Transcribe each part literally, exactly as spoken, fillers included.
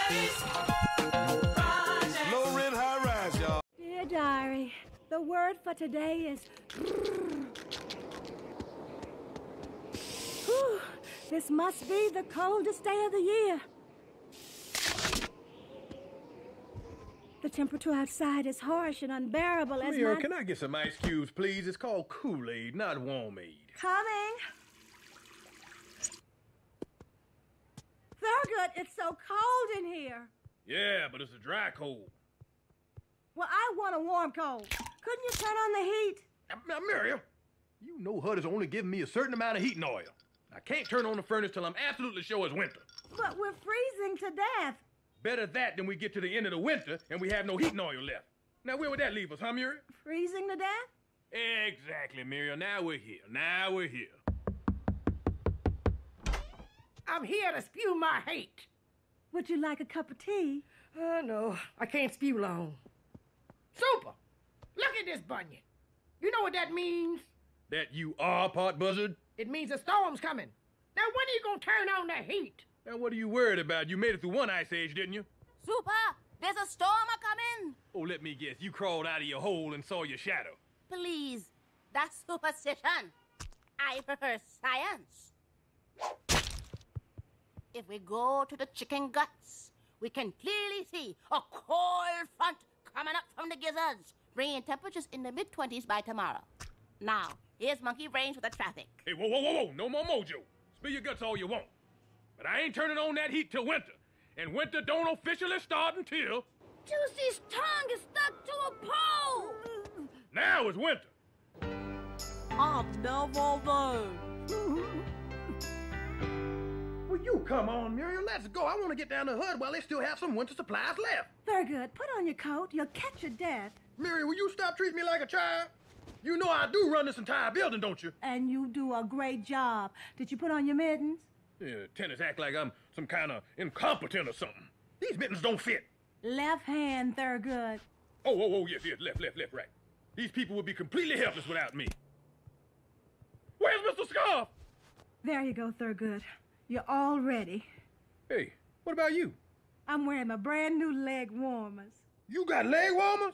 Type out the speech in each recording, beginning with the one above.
Low rent, high rise, y'all. Dear diary, the word for today is... Whew, this must be the coldest day of the year. The temperature outside is harsh and unbearable as Mira, my... can I get some ice cubes, please? It's called Kool-Aid, not Warm-Aid. Coming. Thurgood, it's so cold in here. Yeah, but it's a dry cold. Well, I want a warm cold. Couldn't you turn on the heat? Now, now Muriel, you know H U D is only giving me a certain amount of heating oil. I can't turn on the furnace till I'm absolutely sure it's winter. But we're freezing to death. Better that than we get to the end of the winter and we have no heating oil left. Now, where would that leave us, huh, Muriel? Freezing to death? Exactly, Muriel. Now we're here. Now we're here. I'm here to spew my hate. Would you like a cup of tea? Oh, no. I can't spew long. Super! Look at this bunion. You know what that means? That you are part buzzard? It means a storm's coming. Now, when are you gonna turn on the heat? Now, what are you worried about? You made it through one ice age, didn't you? Super, there's a storm a-coming. Oh, let me guess. You crawled out of your hole and saw your shadow. Please, that's superstition. I prefer science. If we go to the chicken guts, we can clearly see a cold front coming up from the gizzards, bringing temperatures in the mid twenties by tomorrow. Now, here's Monkey Brains with the traffic. Hey, whoa, whoa, whoa, whoa. No more mojo. Spill your guts all you want. But I ain't turning on that heat till winter. And winter don't officially start until... Juicy's tongue is stuck to a pole! Now it's winter. I've never known. Well, you come on, Muriel. Let's go. I want to get down to H U D while they still have some winter supplies left. Thurgood, put on your coat. You'll catch your death. Muriel, will you stop treating me like a child? You know I do run this entire building, don't you? And you do a great job. Did you put on your mittens? Yeah, tenants act like I'm some kind of incompetent or something. These mittens don't fit. Left hand, Thurgood. Oh, oh, oh, yes, yes, left, left, left, right. These people would be completely helpless without me. Where's Mister Scarf? There you go, Thurgood. You're all ready. Hey, what about you? I'm wearing my brand new leg warmers. You got leg warmers?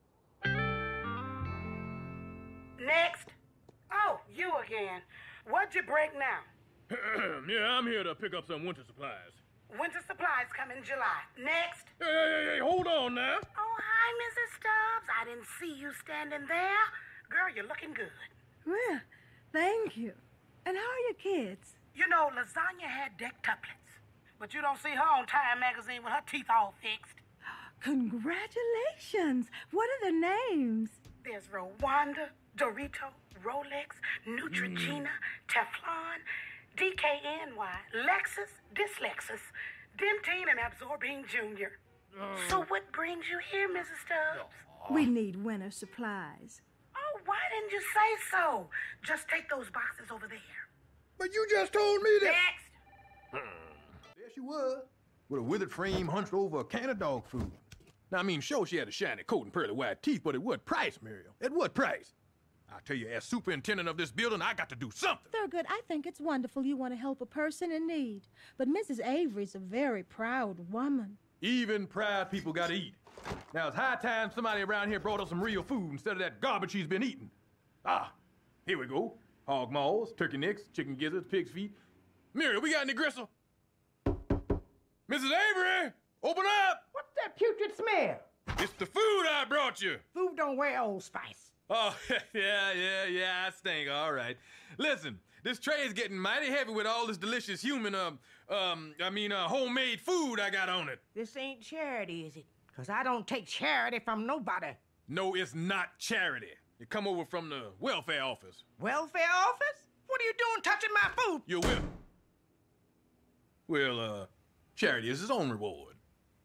Next. Oh, you again. What'd you break now? Yeah, I'm here to pick up some winter supplies. Winter supplies come in July. Next. Hey, hey, hey, hey, hold on now. Oh, hi, Missus Stubbs. I didn't see you standing there. Girl, you're looking good. Well, thank you. And how are your kids? You know, Lasagna had deck tuplets. But you don't see her on Time magazine with her teeth all fixed. Congratulations. What are their names? There's Rwanda, Dorito, Rolex, Neutrogena, mm. Teflon, D K N Y, Lexus, Dyslexus, Dentine, and Absorbing Junior. Uh, so what brings you here, Missus Stubbs? We need winter supplies. Oh, why didn't you say so? Just take those boxes over there. But you just told me that... Next! Hmm. There she was, with a withered frame hunched over a can of dog food. Now, I mean, sure, she had a shiny coat and pearly white teeth, but at what price, Muriel? At what price? I tell you, as superintendent of this building, I got to do something. Thurgood, I think it's wonderful you want to help a person in need. But Missus Avery's a very proud woman. Even proud people gotta eat. Now, it's high time somebody around here brought us some real food instead of that garbage she's been eating. Ah, here we go. Hog maws, turkey necks, chicken gizzards, pig's feet. Muriel, we got any gristle? Missus Avery, open up! What's that putrid smell? It's the food I brought you. Food don't wear Old Spice. Oh, yeah, yeah, yeah, I stink, all right. Listen, this tray is getting mighty heavy with all this delicious human, um, um, I mean, uh, homemade food I got on it. This ain't charity, is it? Because I don't take charity from nobody. No, it's not charity. It come over from the welfare office. Welfare office? What are you doing touching my food? You will. Well, uh, charity is its own reward.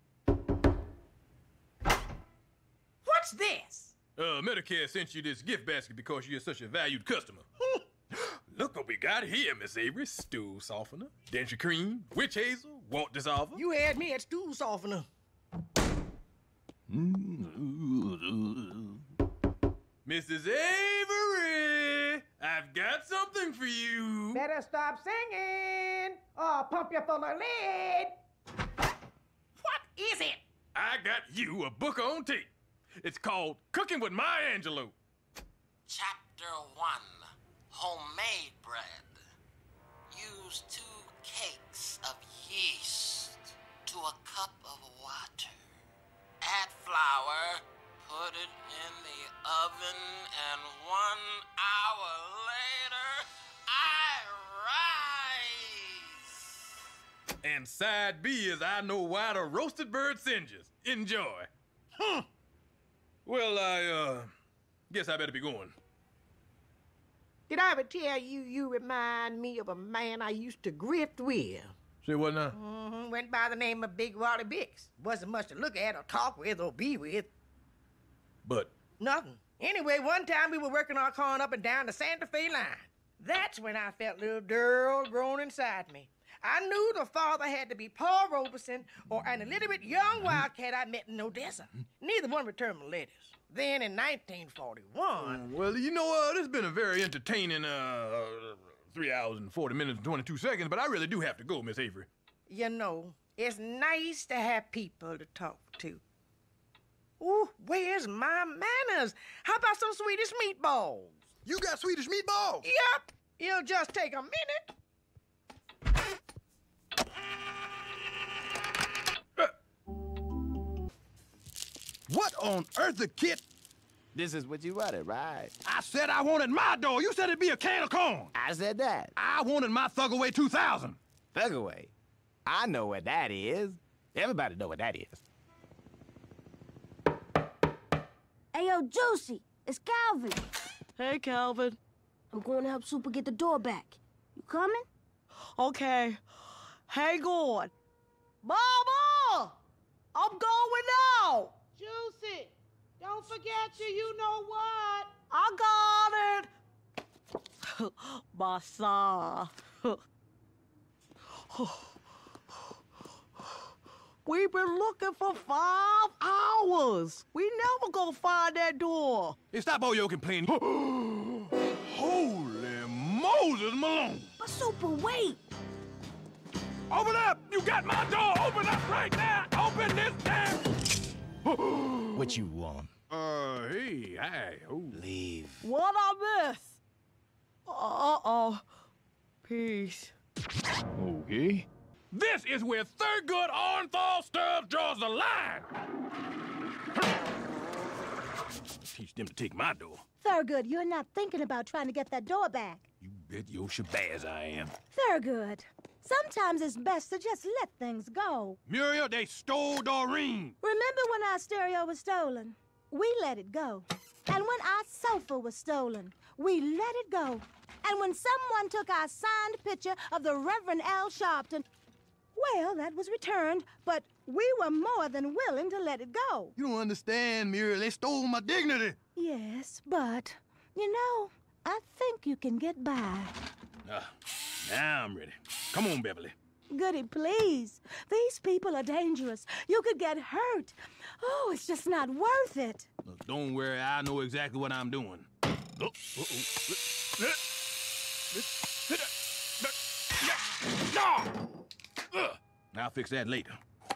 What's this? Uh, Medicare sent you this gift basket because you're such a valued customer. Look what we got here, Miss Avery. Stool softener, denture cream, witch hazel, wart dissolver. You had me at stool softener. Missus Avery, I've got something for you. Better stop singing, or I'll pump you full of lead. What got you a book on tape. It's called Cooking with Maya Angelou. Chapter one, homemade bread. Use two cakes of yeast to a cup of water. Add flour, put it in the oven, and one hour later, I rise. And side B is I know why the roasted bird singes. Enjoy. Huh. Well, I, uh, guess I better be going. Did I ever tell you you remind me of a man I used to grift with? Say what now? Mm-hmm. Went by the name of Big Wally Bix. Wasn't much to look at or talk with or be with. But Nothing. Anyway, one time we were working our corn up and down the Santa Fe line. That's when I felt a little girl growing inside me. I knew the father had to be Paul Robeson or an illiterate young wildcat I met in Odessa. Neither one returned my letters. Then in nineteen forty-one... well, you know, uh, this has been a very entertaining, uh, three hours and forty minutes and twenty-two seconds, but I really do have to go, Miss Avery. You know, it's nice to have people to talk to. Ooh, where's my manners? How about some Swedish meatballs? You got Swedish meatballs? Yep. It'll just take a minute. What on earth, the kid? This is what you wanted, right? I said I wanted my dough. You said it'd be a can of corn. I said that. I wanted my Thugaway two thousand. Thugaway. I know what that is. Everybody know what that is. Hey, yo, Juicy, it's Calvin. Hey, Calvin. I'm going to help Super get the door back. You coming? Okay. Hang on. Mama! I'm going now! Juicy, don't forget your you-know-what. I got it! My son. We've been looking for five hours. We never gonna find that door. Hey, stop all your complaining. Holy Moses Malone! But Super, wait. Open up! You got my door! Open up right now! Open this damn... What you want? Uh, hey, hi. Oh. Leave. What I miss? Uh-oh. Peace. Okay. This is where Thurgood Orenthal Stubbs draws the line. Teach them to take my door. Thurgood, you're not thinking about trying to get that door back. You bet your shabazz I am. Thurgood, sometimes it's best to just let things go. Muriel, they stole Doreen. Remember when our stereo was stolen? We let it go. And when our sofa was stolen, we let it go. And when someone took our signed picture of the Reverend Al Sharpton, well, that was returned, but we were more than willing to let it go. You don't understand, Muriel. They stole my dignity. Yes, but, you know, I think you can get by. Ah, now I'm ready. Come on, Beverly. Goody, please. These people are dangerous. You could get hurt. Oh, it's just not worth it. Look, don't worry. I know exactly what I'm doing. Oh, uh-oh. No! I'll fix that later.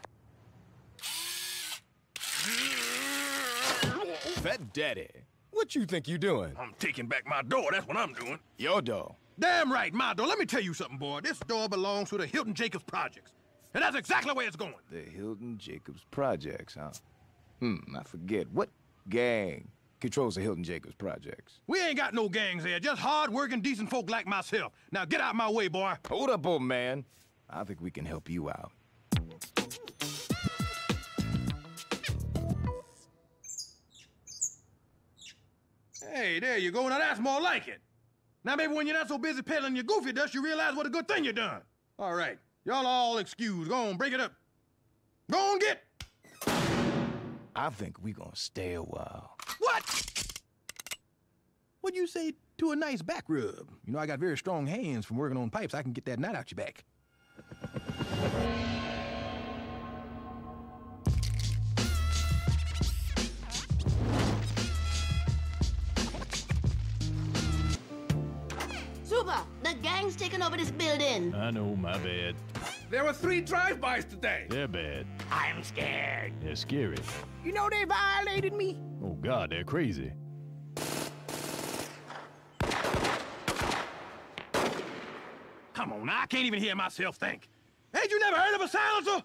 Fat Daddy, what you think you doing? I'm taking back my door. That's what I'm doing. Your door. Damn right, my door. Let me tell you something, boy. This door belongs to the Hilton Jacobs Projects. And that's exactly where it's going. The Hilton Jacobs Projects, huh? Hmm, I forget. What gang controls the Hilton Jacobs Projects? We ain't got no gangs here. Just hard-working, decent folk like myself. Now get out my way, boy. Hold up, old man. I think we can help you out. Hey, there you go. Now that's more like it. Now maybe when you're not so busy peddling your goofy dust, you realize what a good thing you done. All right. Y'all all excused. Go on, break it up. Go on, get. I think we gonna stay a while. What? What'd you say to a nice back rub? You know, I got very strong hands from working on pipes. I can get that knot out your back. Super, the gang's taking over this building. I know, my bad. There were three drive-bys today. They're bad. I'm scared. They're scary. You know they violated me? Oh, God, they're crazy. Come on, now, I can't even hear myself think. Ain't you never heard of a silencer?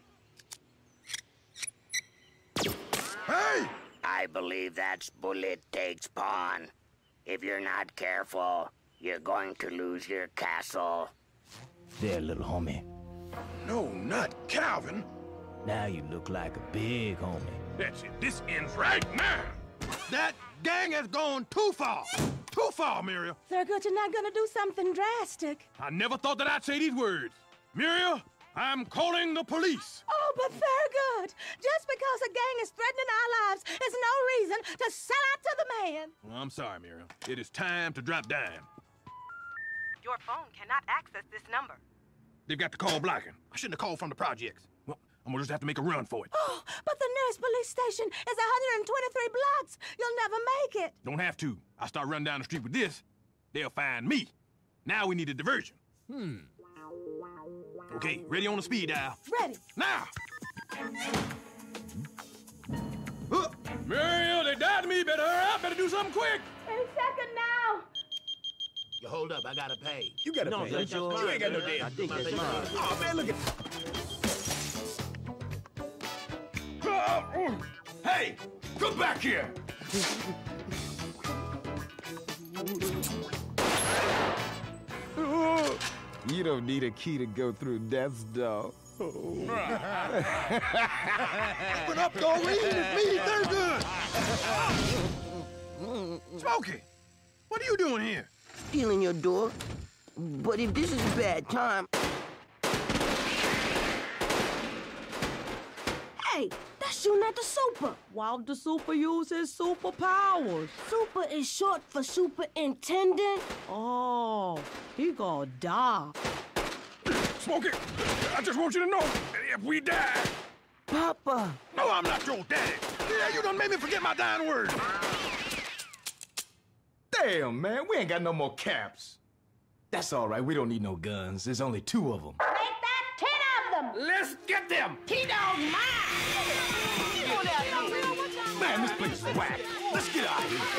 Hey! I believe that's bullet takes pawn. If you're not careful, you're going to lose your castle. There, little homie. No, not Calvin. Now you look like a big homie. That's it. This ends right now. That gang has gone too far. Too far, Muriel. Thurgood, you're not gonna do something drastic. I never thought that I'd say these words. Muriel, I'm calling the police. Oh, but Thurgood, just because a gang is threatening our lives is no reason to sell out to the man. Well, I'm sorry, Muriel. It is time to drop down. Your phone cannot access this number. They've got the call blocking. I shouldn't have called from the projects. Well, I'm gonna just have to make a run for it. Oh, but the nearest police station is one hundred twenty-three blocks. You'll never make it. Don't have to. I start running down the street with this, they'll find me. Now we need a diversion. Hmm. Okay, ready on the speed dial. Ready. Now! Uh, Muriel, they died to me. Better hurry up. Better do something quick. Any second now. You hold up, I gotta pay. You gotta no, pay. That's yours. You ain't got no damn. I think that's mine. Oh, man, look at... Uh, hey, come back here. You don't need a key to go through death's door. Open up, Doreen. It's me, Thurgood. Smokey, what are you doing here? Stealing your door. But if this is a bad time... Hey, that's shooting at the super. Why would the super use his superpowers? Super is short for superintendent. Oh, he gonna die. Smokey, I just want you to know, if we die... Papa. No, I'm not your daddy. Yeah, you done made me forget my dying words. Damn, man, we ain't got no more caps. That's all right, we don't need no guns. There's only two of them. Make that ten of them. Let's get them. T-Dog's mine. Man, this place is whack. Let's get out of here.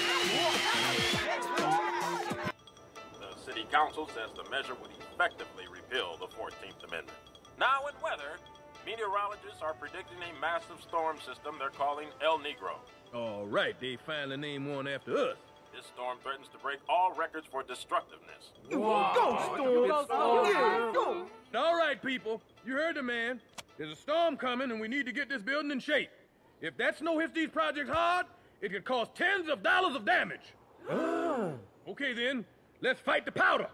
The City Council says the measure would effectively repeal the fourteenth Amendment. Now in weather, meteorologists are predicting a massive storm system they're calling El Negro. All right, they finally named one after us. This storm threatens to break all records for destructiveness. Wow. Go, Storm. Go, Storm. Yeah, go. All right, people. You heard the man. There's a storm coming, and we need to get this building in shape. If that snow hits these projects hard, it could cause tens of dollars of damage. Okay, then. Let's fight the powder.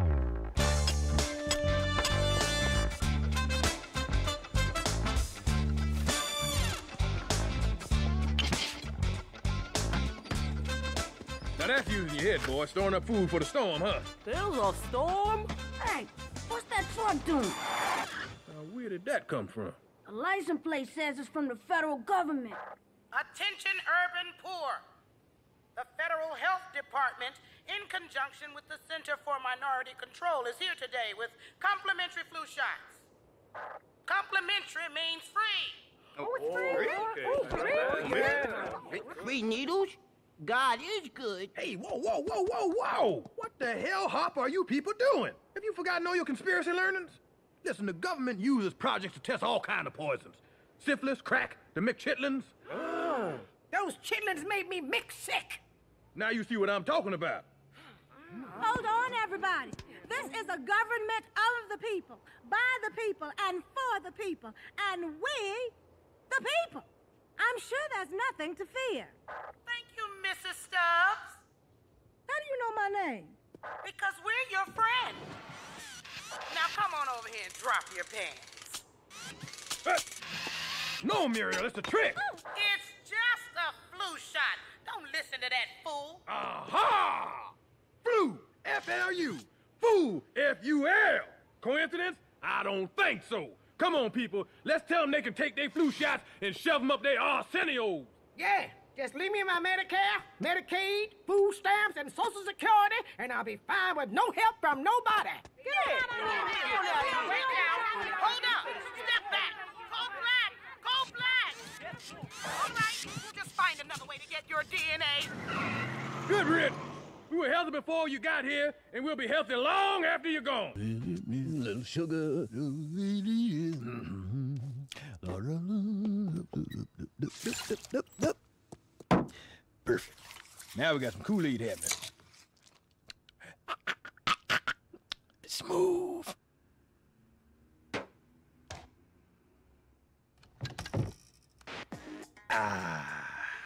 Now that's using your head, boy. Storing up food for the storm, huh? There's a storm? Hey, what's that truck doing? Now, where did that come from? The license plate says it's from the federal government. Attention, urban poor. The Federal Health Department, in conjunction with the Center for Minority Control, is here today with complimentary flu shots. Complimentary means free. Oh, it's free? Oh, free? Free needles? God is good. Hey, whoa, whoa, whoa, whoa, whoa! What the hell, Hop, are you people doing? Have you forgotten all your conspiracy learnings? Listen, the government uses projects to test all kinds of poisons. Syphilis, crack, the McChitlins. Oh, those chitlins made me mix sick. Now you see what I'm talking about. Hold on, everybody. This is a government of the people, by the people, and for the people. And we, the people. I'm sure there's nothing to fear. Thank you, Missus Stubbs. How do you know my name? Because we're your friend. Now come on over here and drop your pants. Uh, no, Muriel, it's a trick. It's just a flu shot. Don't listen to that fool. Aha! Flu, F L U. Fool, F U L. Coincidence? I don't think so. Come on, people. Let's tell them they can take their flu shots and shove them up their Arsenio's. Yeah, Just leave me my Medicare, Medicaid, food stamps, and Social Security, and I'll be fine with no help from nobody. Get it! Hold up! Step back! Go black! Go black! All right, we'll just find another way to get your D N A. Good, Rit. We were healthy before you got here, and we'll be healthy long after you're gone. Little sugar. Perfect. Now we got some Kool-Aid happening. Smooth. Ah.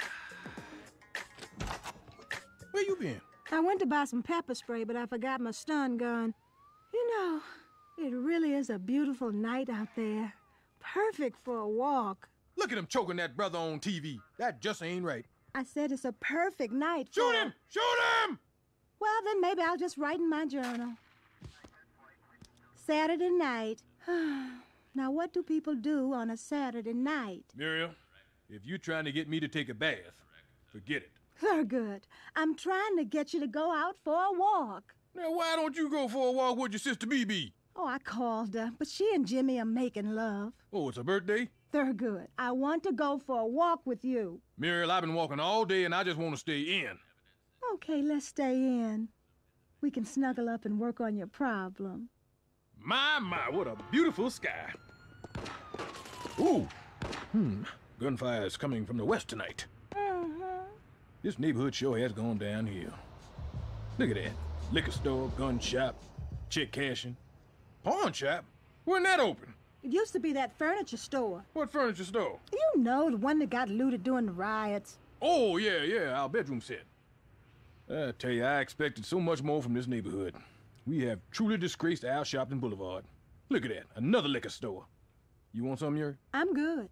Where you been? I went to buy some pepper spray, but I forgot my stun gun. You know, it really is a beautiful night out there. Perfect for a walk. Look at him choking that brother on T V. That just ain't right. I said it's a perfect night for... Shoot him! Shoot him! Well, then maybe I'll just write in my journal. Saturday night. Now, what do people do on a Saturday night? Muriel, if you're trying to get me to take a bath, forget it. Very good. I'm trying to get you to go out for a walk. Now, why don't you go for a walk with your sister B B? Oh, I called her, but she and Jimmy are making love. Oh, it's a birthday? Very good. I want to go for a walk with you. Muriel, I've been walking all day, and I just want to stay in. Okay, let's stay in. We can snuggle up and work on your problem. My, my, what a beautiful sky. Ooh. Hmm. Gunfire is coming from the west tonight. Uh-huh. This neighborhood sure has gone downhill. Look at that. Liquor store, gun shop, chick cashing. Pawn shop? When that open? It used to be that furniture store. What furniture store? You know, the one that got looted during the riots. Oh, yeah, yeah, our bedroom set. I tell you, I expected so much more from this neighborhood. We have truly disgraced Al Sharpton Boulevard. Look at that, another liquor store. You want some, Yuri? I'm good.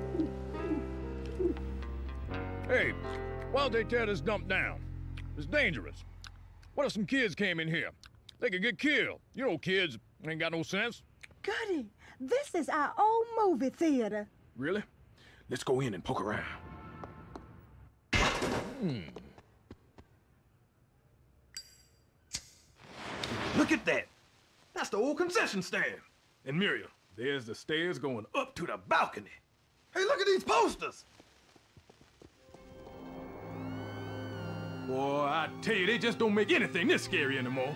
Hey, why don't they tear this dump down? It's dangerous. What if some kids came in here? They could get killed. You know kids ain't got no sense. Goody, this is our old movie theater. Really? Let's go in and poke around. Hmm. Look at that. That's the old concession stand. And Muriel, there's the stairs going up to the balcony. Hey, look at these posters. Boy, I tell you, they just don't make anything this scary anymore.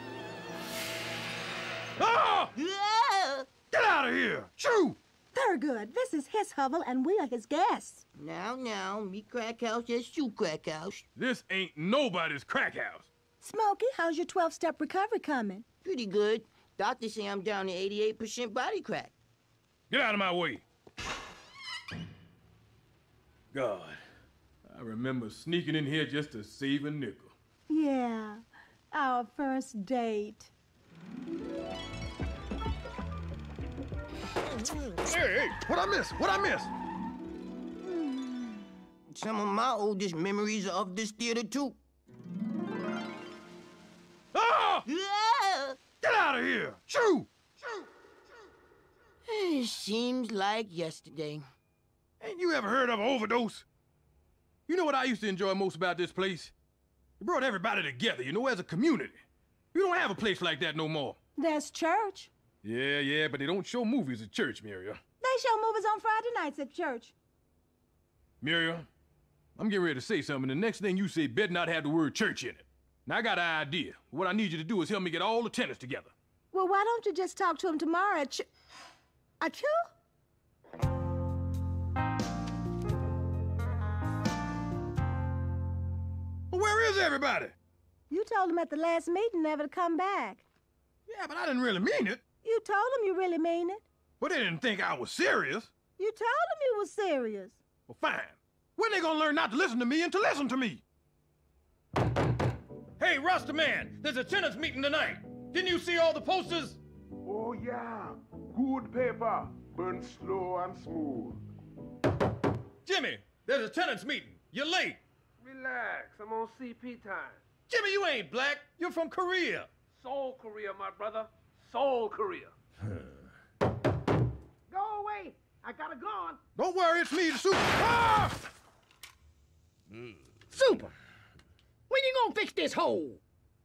Ah! Yeah! Get out of here! Shoo! Very good. This is his hovel, and we are his guests. Now, now, me crack house, just you crack house. This ain't nobody's crack house. Smokey, how's your twelve-step recovery coming? Pretty good. Doctors say I'm down to eighty-eight percent body crack. Get out of my way. God, I remember sneaking in here just to save a nickel. Yeah, our first date. Hey, hey, what I miss? What I miss? Some of my oldest memories are of this theater, too. Ah! Yeah! Get out of here! Shoo! Shoo! It seems like yesterday. Ain't you ever heard of an overdose? You know what I used to enjoy most about this place? It brought everybody together, you know, as a community. We don't have a place like that no more. There's church. Yeah, yeah, but they don't show movies at church, Muriel. They show movies on Friday nights at church. Muriel, I'm getting ready to say something. The next thing you say better not have the word church in it. Now, I got an idea. What I need you to do is help me get all the tenants together. Well, why don't you just talk to him tomorrow at ch... At you? Well, where is everybody? You told him at the last meeting never to come back. Yeah, but I didn't really mean it. You told him you really mean it. But they didn't think I was serious. You told him you were serious. Well, fine. When they gonna learn not to listen to me and to listen to me? Hey, Rasta man, there's a tenants meeting tonight. Didn't you see all the posters? Oh, yeah. Good paper. Burn slow and smooth. Jimmy, there's a tenants meeting. You're late. Relax, I'm on C P time. Jimmy, you ain't black. You're from Korea. Soul Korea, my brother. Soul Korea. Go away. I gotta go on. Don't worry, it's me, the super... Ah! Super, when you gonna fix this hole?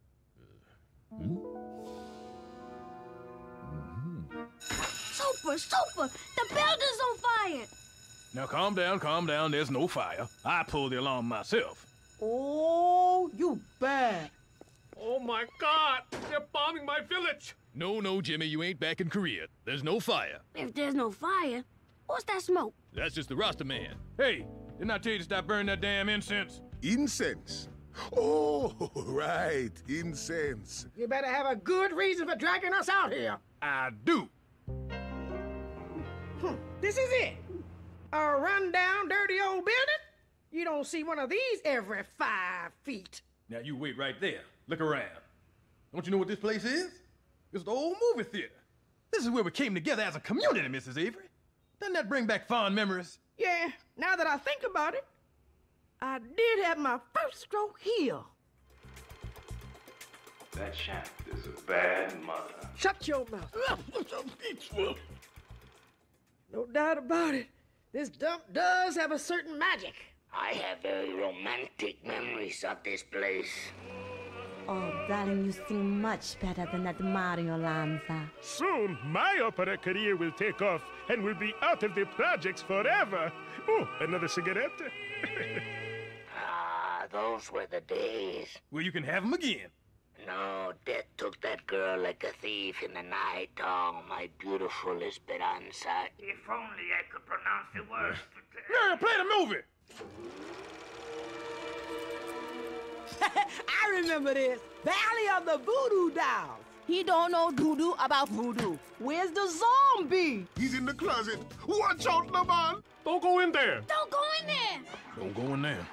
Super, super! The building's on fire! Now calm down, calm down. There's no fire. I pulled the alarm myself. Oh, you bad. Oh my God! They're bombing my village! No, no, Jimmy, you ain't back in Korea. There's no fire. If there's no fire, what's that smoke? That's just the Rasta man. Hey, didn't I tell you to stop burning that damn incense? Incense? Oh, right, incense. You better have a good reason for dragging us out here. I do. Hmm, this is it. A rundown, dirty old building? You don't see one of these every five feet. Now you wait right there. Look around. Don't you know what this place is? It's the old movie theater. This is where we came together as a community, Missus Avery. Doesn't that bring back fond memories? Yeah, now that I think about it, I did have my first stroke here. That shaft is a bad mother. Shut your mouth. No doubt about it. This dump does have a certain magic. I have very romantic memories of this place. Oh, darling, you sing much better than that Mario Lanza. Soon, my opera career will take off and will be out of the projects forever. Oh, another cigarette? Ah, those were the days. Well, you can have them again. No, death took that girl like a thief in the night. Oh, my beautiful Esperanza. If only I could pronounce the words. Yeah, play the movie! I remember this. Valley of the Voodoo Dolls. He don't know doo-doo about voodoo. Where's the zombie? He's in the closet. Watch out, Lamont. Don't go in there. Don't go in there. Don't go in there.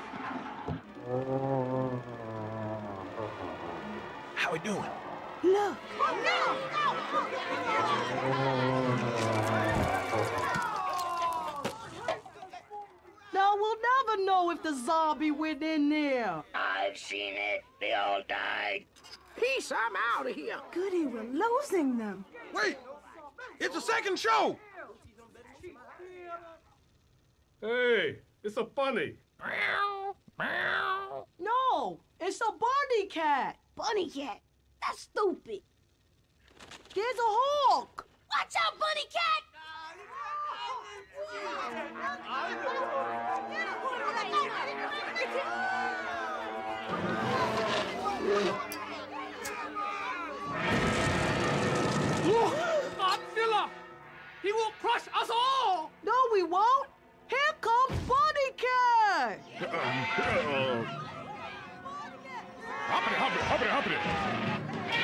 How we doing? Look. Now we'll never know if the zombie went in there. I've seen it. They all died. Peace, I'm out of here. Goody, we're losing them. Wait! It's a second show! Hey, it's a bunny. No, it's a bunny cat. Bunny cat. That's stupid. There's a hawk. Watch out, bunny cat! Godzilla! He will crush us all! No, we won't. Here comes Bunny Cat. Hoppity, hoppity, hoppity, hoppity.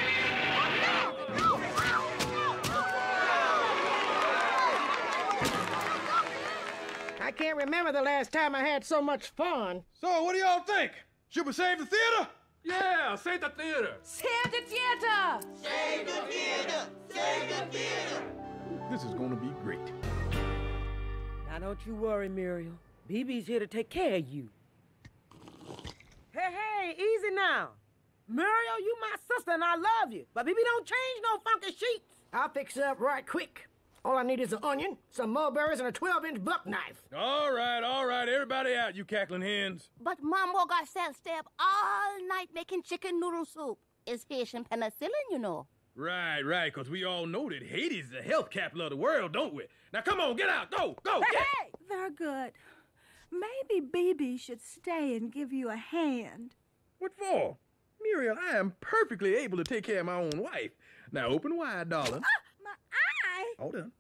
I can't remember the last time I had so much fun. So, what do y'all think? Should we save the theater? Yeah, save the theater. Save the theater. Save the theater! Save the theater! This is gonna be great. Now don't you worry, Muriel. B B's here to take care of you. Hey, hey, easy now. Muriel, you my sister and I love you. But B B don't change no funky sheets. I'll fix it up right quick. All I need is an onion, some mulberries, and a twelve-inch buck knife. All right, all right, everybody out, you cackling hens. But Mambo got self stay up all night making chicken noodle soup. It's Haitian penicillin, you know. Right, right, because we all know that Haiti's the health capital of the world, don't we? Now come on, get out, go, go, Hey, get hey! Very good. Maybe B B should stay and give you a hand. What for? Muriel, I am perfectly able to take care of my own wife. Now open wide, darling. Ah, my eye! Hold on.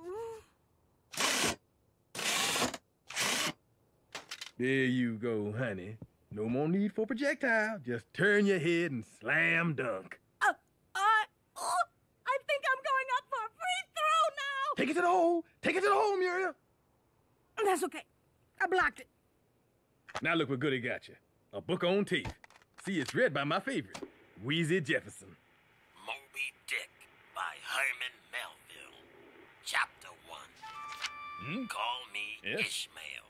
There you go, honey. No more need for projectile. Just turn your head and slam dunk. Uh, I, oh, I think I'm going up for a free throw now. Take it to the hole. Take it to the hole, Muriel. That's okay. I blocked it. Now look what Goody got you. A book on tape. See, it's read by my favorite, Wheezy Jefferson. Moby Dick by Herman Melville. Chapter one. Hmm? Call me Yes? Ishmael.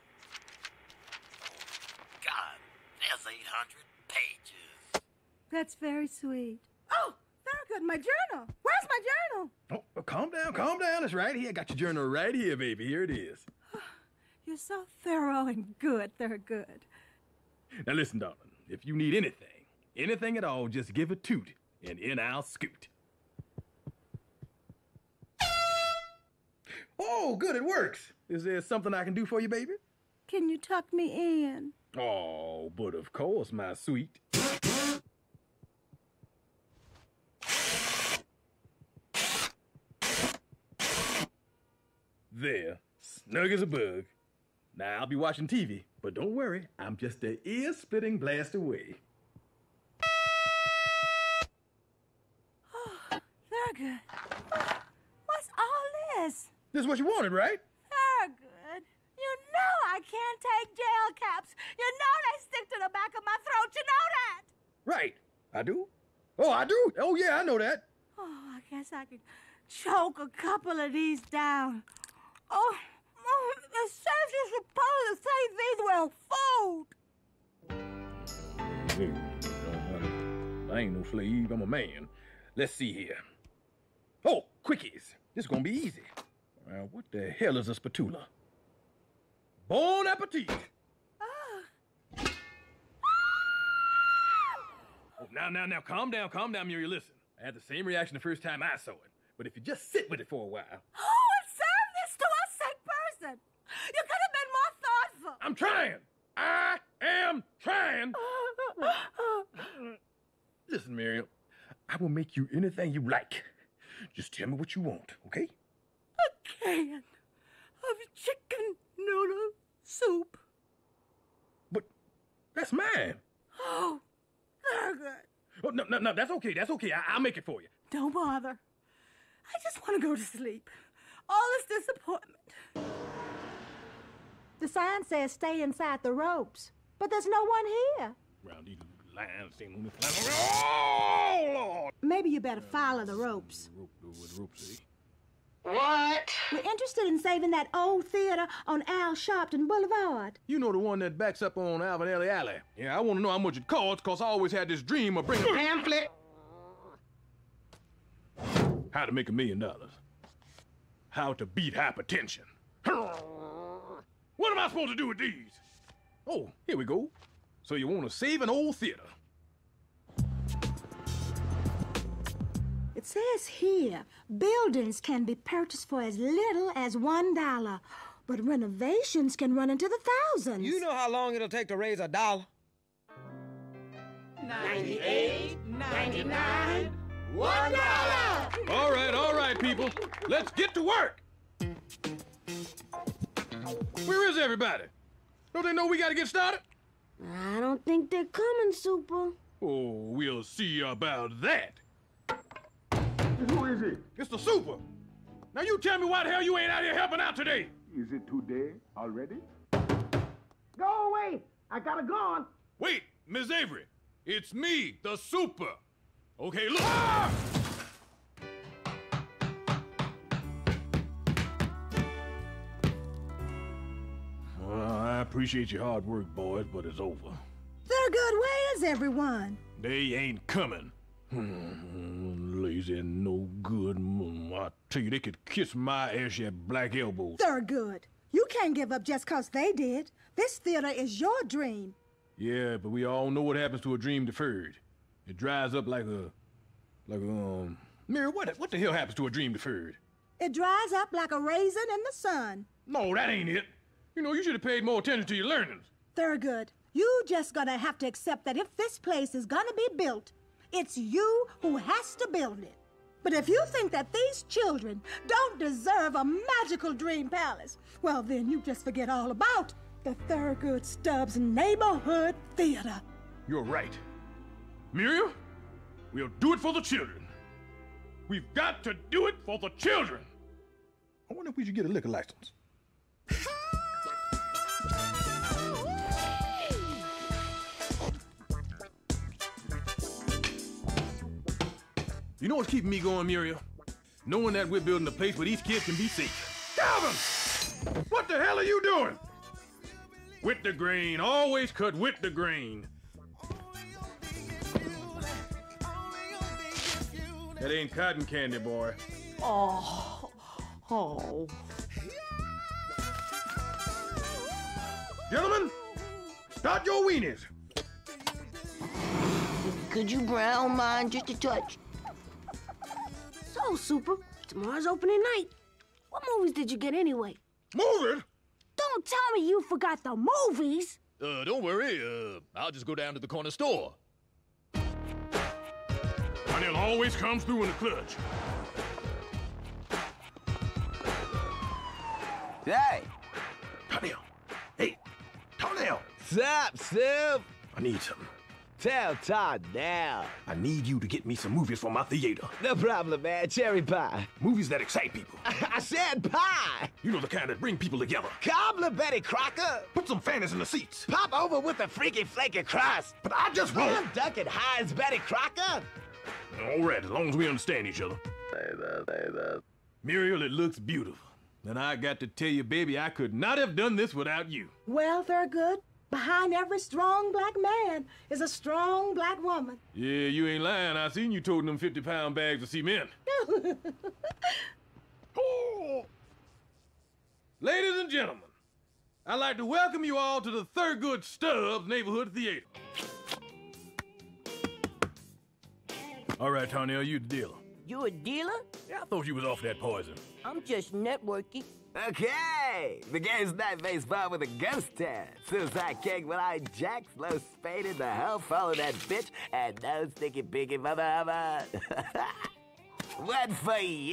God, there's eight hundred pages. That's very sweet. Oh, very good. My journal. Where's my journal? Oh, oh, calm down, calm down. It's right here. I got your journal right here, baby. Here it is. You're so thorough and good. They're good. Now listen, darling, if you need anything, anything at all, just give a toot, and in I'll scoot. Oh, good, it works. Is there something I can do for you, baby? Can you tuck me in? Oh, but of course, my sweet. There, snug as a bug. Now I'll be watching T V, but don't worry, I'm just a ear-splitting blast away. Oh, Thurgood. What's all this? This is what you wanted, right? Thurgood, you know I can't take jail caps. You know they stick to the back of my throat. You know that. Right. I do? Oh, I do? Oh, yeah, I know that. Oh, I guess I could choke a couple of these down. Oh, oh it says you're supposed to say these were food. I ain't no slave, I'm a man. Let's see here. Oh, quickies. This is gonna be easy. Now, what the hell is a spatula? Bon appetit! Oh. Oh, now, now, now, calm down, calm down, Muriel. Listen, I had the same reaction the first time I saw it. But if you just sit with it for a while... Who would serve this to a sick person? You could have been more thoughtful. I'm trying! I am trying! Listen, Muriel, I will make you anything you like. Just tell me what you want, okay? A can of chicken noodle soup. But that's mine. Oh, Thurgood. Oh, no, no, no, that's okay, that's okay. I I'll make it for you. Don't bother. I just want to go to sleep. All this disappointment. The sign says stay inside the ropes, but there's no one here. Round these lines, same on this line. Oh, Lord! Maybe you better follow the ropes. Rope, what the rope say? What? We're interested in saving that old theater on Al Sharpton Boulevard. You know the one that backs up on Alvin Alley. Yeah, I want to know how much it costs, because I always had this dream of bringing a pamphlet. How to make a million dollars. How to beat hypertension. What am I supposed to do with these? Oh, here we go. So you want to save an old theater. It says here, buildings can be purchased for as little as one dollar, but renovations can run into the thousands. You know how long it'll take to raise a dollar? ninety-eight, ninety-nine, one dollar! All right, all right, people. Let's get to work. Where is everybody? Don't they know we gotta get started? I don't think they're coming, Super. Oh, we'll see about that. Who is it? It's the Super. Now you tell me why the hell you ain't out here helping out today. Is it today already? Go away! I gotta go on. Wait, Miss Avery. It's me, the Super. Okay, look. Ah! Well, I appreciate your hard work, boys, but it's over. Thurgood, where is everyone? They ain't coming. Hmm, lazy and no good. I tell you, they could kiss my ass, you black elbows. Thurgood, you can't give up just 'cause they did. This theater is your dream. Yeah, but we all know what happens to a dream deferred. It dries up like a, like a, um... Mary, what, what the hell happens to a dream deferred? It dries up like a raisin in the sun. No, that ain't it. You know, you should have paid more attention to your learnings. Thurgood, you just gonna have to accept that if this place is gonna be built, it's you who has to build it. But if you think that these children don't deserve a magical dream palace, well, then you just forget all about the Thurgood Stubbs Neighborhood Theater. You're right. Muriel, we'll do it for the children. We've got to do it for the children. I wonder if we should get a liquor license. You know what's keeping me going, Muriel? Knowing that we're building a place where these kids can be safe. Calvin! What the hell are you doing? With the grain. Always cut with the grain. That ain't cotton candy, boy. Oh. Oh. Gentlemen, start your weenies. Could you brown mine just a touch? So, Super, tomorrow's opening night. What movies did you get anyway? Movies? Don't tell me you forgot the movies. Uh, don't worry. Uh, I'll just go down to the corner store. Daniel always comes through in the clutch. Hey! Tonell! Hey! Tonell! Sup, Sup? I need something. Tell Todd now. I need you to get me some movies for my theater. No problem, man. Cherry pie. Movies that excite people. I said pie! You know the kind that bring people together. Cobbler Betty Crocker. Put some fannies in the seats. Pop over with the freaky flaky crust. But I just won't. I'm Duck and Hines Betty Crocker. All right, as long as we understand each other. Say that, say that. Muriel, it looks beautiful. And I got to tell you, baby, I could not have done this without you. Well, Thurgood, behind every strong black man is a strong black woman. Yeah, you ain't lying. I seen you toting them fifty-pound bags of cement. Oh. Ladies and gentlemen, I'd like to welcome you all to the Thurgood Stubbs Neighborhood Theater. All right, Tonell, you the dealer. You a dealer? Yeah, I thought you was off that poison. I'm just networking. Okay, the game's not baseball with a ghost town. Suicide King will I Jack slow spade in the hell follow that bitch and no sticky pinky mother ever. One for you.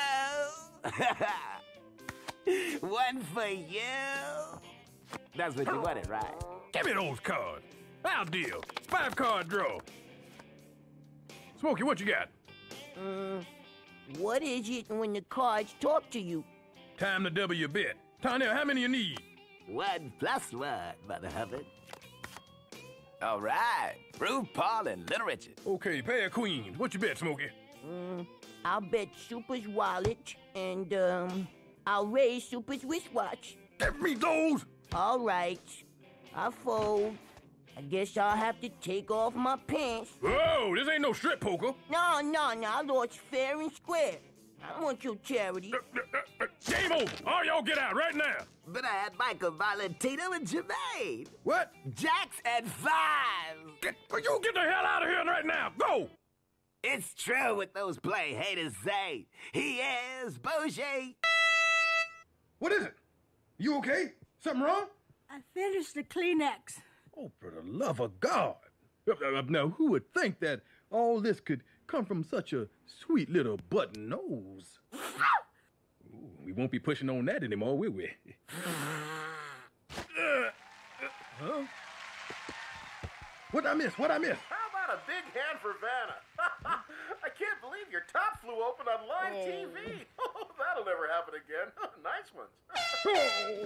One for you. That's what you wanted, right? Give me those cards. I'll deal. Five card draw. Smokey, what you got? Uh, what is it when the cards talk to you? Time to double your bet. Tonell, how many you need? One plus one, Mother Hubbard. All right, RuPaul and Little Richard. Okay, pair of queens. What you bet, Smokey? Um, I'll bet Super's wallet, and, um, I'll raise Super's wristwatch. Give me those! All right, I fold. I guess I'll have to take off my pants. Whoa, this ain't no strip poker. No, no, no, I lost fair and square. I don't want your charity. Uh, uh, uh, game over. All y'all get out right now. But I had Michael Valentino and Jermaine. What? Jacks and five. Get, you get the hell out of here right now. Go. It's true what those play haters say. He is bougie. What is it? You okay? Something wrong? I finished the Kleenex. Oh, for the love of God. Uh, uh, now, who would think that all this could come from such a sweet little button nose? Ooh, we won't be pushing on that anymore, will we? uh, uh, huh? What'd I miss? What'd I miss? How about a big hand for Vanna? I can't believe your top flew open on live Oh. T V. Oh, that'll never happen again. Nice ones. Oh.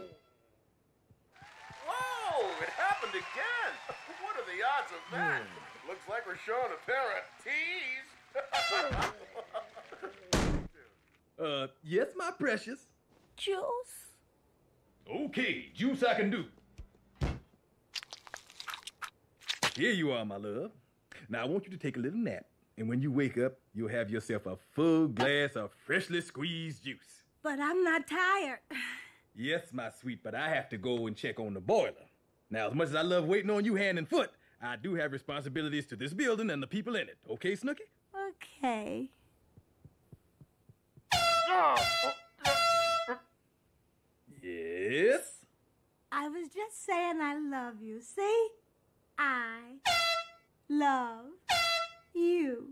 Whoa, it happened again. What are the odds of that? Hmm. Looks like we're showing a pair of tees. uh, yes, my precious. Juice? Okay, juice I can do. Here you are, my love. Now, I want you to take a little nap. And when you wake up, you'll have yourself a full glass of freshly squeezed juice. But I'm not tired. Yes, my sweet, but I have to go and check on the boiler. Now, as much as I love waiting on you hand and foot, I do have responsibilities to this building and the people in it. Okay, Snooky? Okay. Yes? I was just saying I love you. See? I love you.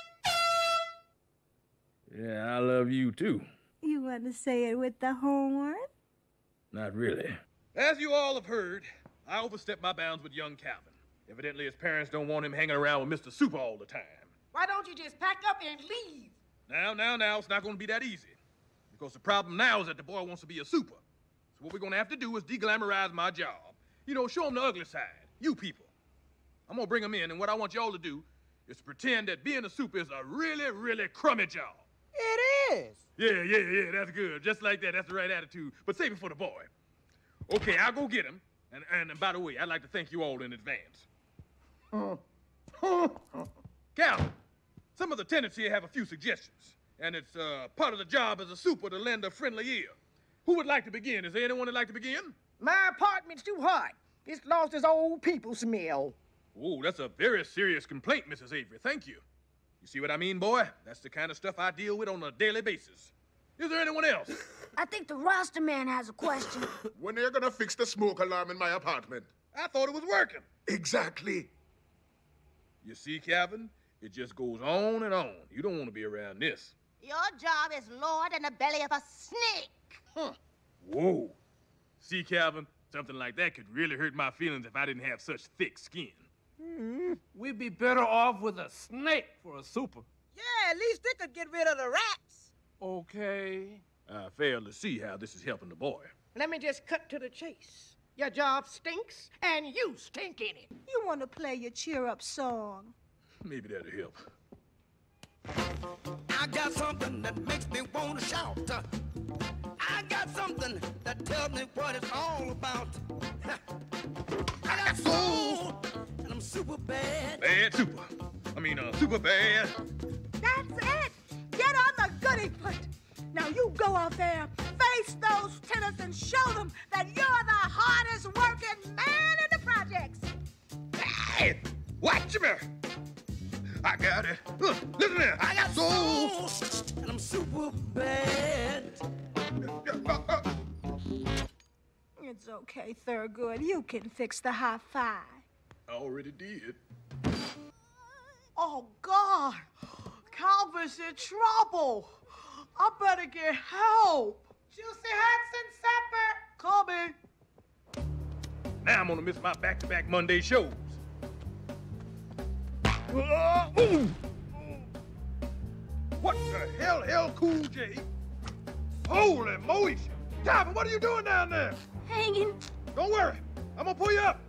Yeah, I love you too. You want to say it with the horn? Not really. As you all have heard, I overstepped my bounds with young Calvin. Evidently, his parents don't want him hanging around with Mister Super all the time. Why don't you just pack up and leave? Now, now, now, it's not going to be that easy. Because the problem now is that the boy wants to be a super. So what we're going to have to do is de-glamorize my job. You know, show him the ugly side. You people. I'm going to bring him in, and what I want y'all to do is to pretend that being a super is a really, really crummy job. It is. Yeah, yeah, yeah, that's good. Just like that, that's the right attitude. But save it for the boy. Okay, I'll go get him. And, and, and by the way, I'd like to thank you all in advance. Calvin, some of the tenants here have a few suggestions. And it's uh, part of the job as a super to lend a friendly ear. Who would like to begin? Is there anyone that'd like to begin? My apartment's too hot. It's lost its old people smell. Oh, that's a very serious complaint, Missus Avery. Thank you. You see what I mean, boy? That's the kind of stuff I deal with on a daily basis. Is there anyone else? I think the roster man has a question. When are you gonna fix the smoke alarm in my apartment? I thought it was working. Exactly. You see, Calvin? It just goes on and on. You don't want to be around this. Your job is Lord in the belly of a snake. Huh. Whoa. See, Calvin? Something like that could really hurt my feelings if I didn't have such thick skin. Mm-hmm. We'd be better off with a snake for a super. Yeah, at least they could get rid of the rats. Okay. I fail to see how this is helping the boy. Let me just cut to the chase. Your job stinks, and you stink in it. You want to play your cheer-up song? Maybe that'll help. I got something that makes me want to shout. I got something that tells me what it's all about. I got soul, and I'm super bad. Bad super. I mean, uh, super bad. That's it. Get on the goody foot. Now you go out there, face those tenants, and show them that you're the hardest working man in the projects. Hey, watch me. I got it. Look, listen here. I got soul, and I'm super bad. It's okay, Thurgood. You can fix the high five. I already did. Oh, God. Calvin's in trouble. I better get help. Juicy Hudson supper. Coming. Now I'm gonna miss my back-to-back Monday shows. What the hell, hell, Cool J? Holy moly! Calvin, what are you doing down there? Hanging. Don't worry, I'm gonna pull you up.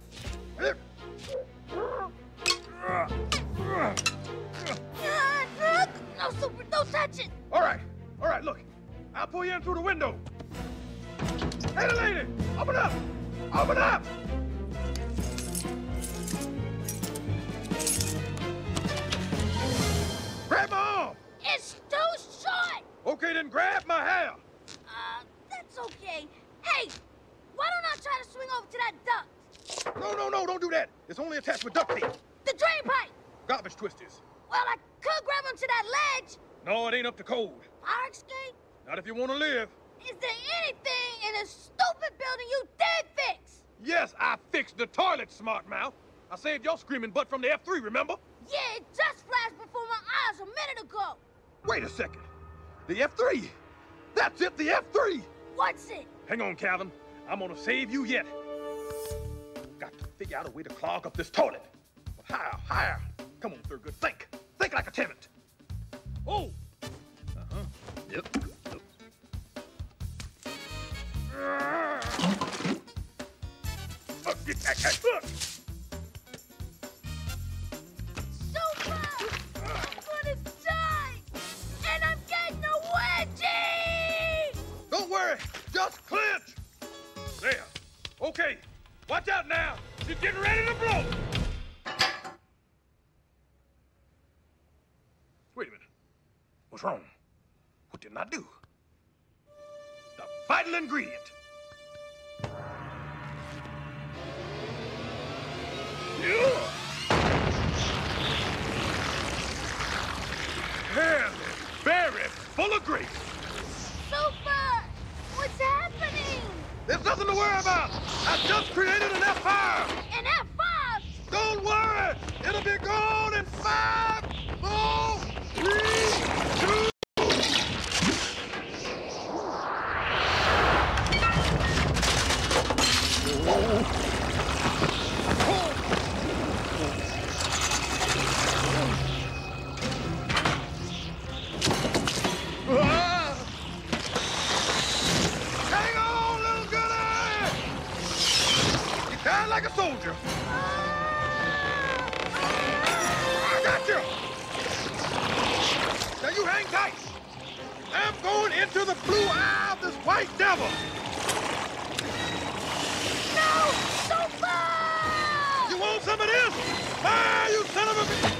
No, super, don't touch it. All right, all right, look. I'll pull you in through the window. Hey, lady, open up! Open up! Grab my arm! It's too short! Okay, then grab my hair! Uh, that's okay. Hey, why don't I try to swing over to that duct? No, no, no, don't do that. It's only attached with duct tape. The drain pipe! Garbage twisters. Well, I could grab onto that ledge. No, it ain't up to code. Fire escape? Not if you want to live. Is there anything in this stupid building you did fix? Yes, I fixed the toilet, smart mouth. I saved your screaming butt from the F three, remember? Yeah, it just flashed before my eyes a minute ago. Wait a second. The F three. That's it, the F three. What's it? Hang on, Calvin. I'm gonna save you yet. Got to figure out a way to clog up this toilet. But how, higher? Come on, Thurgood, think. Think like a tenant. Oh! Uh-huh. Yep. Yep. Uh, get back, back. Uh. Super! I'm gonna die! And I'm getting a wedgie! Don't worry, just clinch. There. Okay, watch out now. She's getting ready to blow. Wait a minute. What's wrong? What didn't I do? The vital ingredient. Yeah. Very, very full of grace. Super! What's happening? There's nothing to worry about. I just created an F five. An F five? Don't worry. It'll be gone in five, four, three, two. Like a soldier. I got you. Now you hang tight. I'm going into the blue eye of this white devil. No! Super! You want some of this? Ah, you son of a...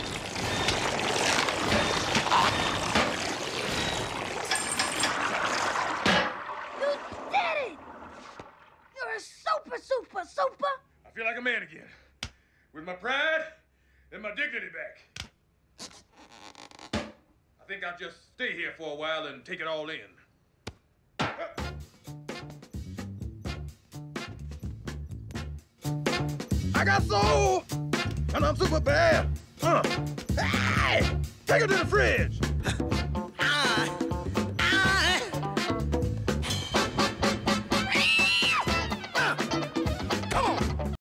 You did it! You're a super, super, super! I feel like a man again. With my pride and my dignity back. I think I'll just stay here for a while and take it all in. I got soul, and I'm super bad. Uh. Hey! Take it to the fridge.